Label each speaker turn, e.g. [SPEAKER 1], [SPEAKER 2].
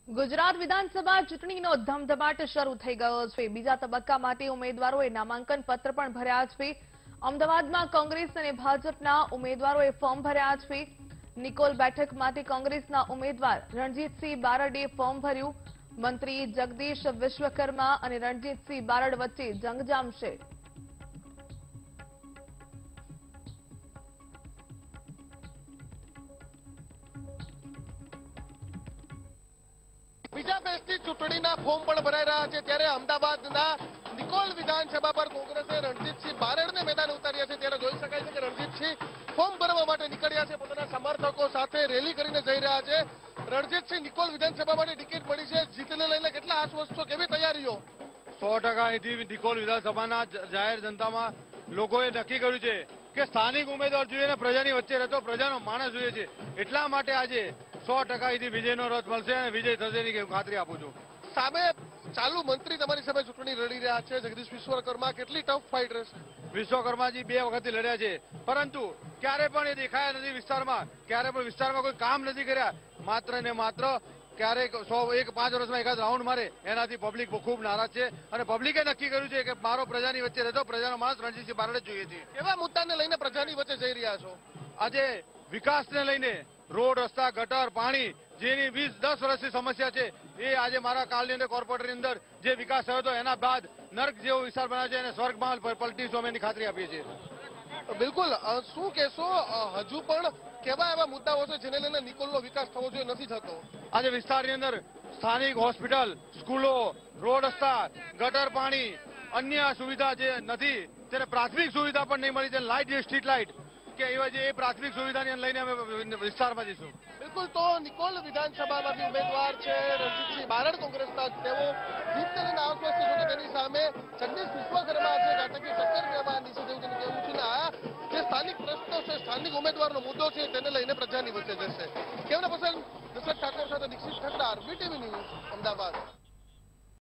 [SPEAKER 1] ગુજરાત વિધાનસભા ચૂંટણીનો ધમધમાટ શરૂ થઈ ગયો છે। બીજા તબક્કા માટે ઉમેદવારોએ નામાંકન પત્ર પણ ભર્યા છે। અમદાવાદમાં કોંગ્રેસ અને ભાજપના ઉમેદવારોએ ફોર્મ ભર્યા છે। નિકોલ બેઠક માટે કોંગ્રેસના ઉમેદવાર રણજીતસિંહ બારડે ફોર્મ ભર્યું। મંત્રી જગદીશ વિશ્વકર્મા અને રણજીતસિંહ બારડ વચ્ચે જંગ જામશે।
[SPEAKER 2] બીજા ફેઝની ચૂંટણીના ફોર્મ પણ ભરાઈ રહ્યા છે। ત્યારે અમદાવાદના નિકોલ વિધાનસભા પર કોંગ્રેસે રણજીતસિંહ બારડને મેદાન ઉતાર્યા છે। ત્યારે જોઈ શકાય છે કે રણજીતસિંહ ફોર્મ ભરવા માટે નીકળ્યા છે। પોતાના સમર્થકો સાથે રેલી કરીને જઈ રહ્યા છે। રણજીતસિંહ, નિકોલ વિધાનસભા માટે ટિકિટ મળી છે, જીતને લઈને કેટલા આશ્વસ્ત છો, કેવી તૈયારીઓ?
[SPEAKER 3] 100% અહીંથી નિકોલ વિધાનસભાના જાહેર જનતામાં લોકોએ નક્કી કર્યું છે કે સ્થાનિક ઉમેદવાર જોઈએ ને પ્રજાની વચ્ચે રહેતો પ્રજાનો માણસ જોઈએ છે। એટલા માટે આજે 100% અહીંથી વિજયનો રથ મળશે અને વિજય થશે એની ખાતરી આપું છું।
[SPEAKER 2] સામે ચાલુ મંત્રી તમારી સામે ચૂંટણી લડી રહ્યા છે, જગદીશ વિશ્વકર્મા, કેટલી ટફ ફાઇટ રહેશે?
[SPEAKER 3] વિશ્વકર્માજી 2 વખતથી લડ્યા છે, પરંતુ ક્યારે પણ એ દેખાયા નથી વિસ્તારમાં, ક્યારે પણ વિસ્તારમાં કોઈ કામ નથી કર્યા। માત્ર ને માત્ર ક્યારેક 5 વર્ષમાં એકાદ રાઉન્ડ મારે એનાથી પબ્લિક ખૂબ નારાજ છે અને પબ્લિકે નક્કી કર્યું છે કે મારો પ્રજાની વચ્ચે રહેતો પ્રજાનો માણસ રણજીતસિંહ બારડ જોઈએ છે।
[SPEAKER 2] કેવા મુદ્દાને લઈને પ્રજાની વચ્ચે જઈ રહ્યા છો?
[SPEAKER 3] આજે વિકાસને લઈને રોડ, રસ્તા, ગટર, પાણી જેની 10 વર્ષથી સમસ્યા છે એ આજે મારા કાલની અંદર કોર્પોરેટરની અંદર જે વિકાસ થયો હતો એના બાદ નર્ક જેવો વિસ્તાર બનાવ્યો છે અને સ્વર્ગમાં પલટીશું અમે એની ખાતરી આપીએ છીએ।
[SPEAKER 2] બિલકુલ, શું કહેશો, હજુ પણ કેવા એવા મુદ્દાઓ છે જેને લઈને નિકોલનો વિકાસ થવો જોઈએ, નથી થતો?
[SPEAKER 3] આજે વિસ્તારની અંદર સ્થાનિક હોસ્પિટલ, સ્કૂલો, રોડ, રસ્તા, ગટર, પાણી, અન્ય સુવિધા જે નથી, તેને પ્રાથમિક સુવિધા પણ નહીં મળી, તેને લાઇટ, સ્ટ્રીટ લાઇટ કે એવા જે પ્રાથમિક સુવિધાને લઈને અમે વિસ્તારમાં જઈશું।
[SPEAKER 2] બિલકુલ, તો નિકોલ વિધાનસભામાંથી ઉમેદવાર છે રણજીતસિંહ બારડ કોંગ્રેસના, તેઓ જીતને લઈને આશ્વસ્ત છે, તેની સામે જગદીશ વિશ્વકર્મા છે, ઘાતકી ટક્કર રહેવાની છે તેવું તેનું કહેવું છે ને આ જે સ્થાનિક પ્રશ્નો છે, સ્થાનિક ઉમેદવારનો મુદ્દો છે તેને લઈને પ્રજાની વચ્ચે જશે। કેમને પસંદ? દશરથ ઠાકોર સાથે દીક્ષિત ઠક્કર, બીટીવી ન્યૂઝ, અમદાવાદ।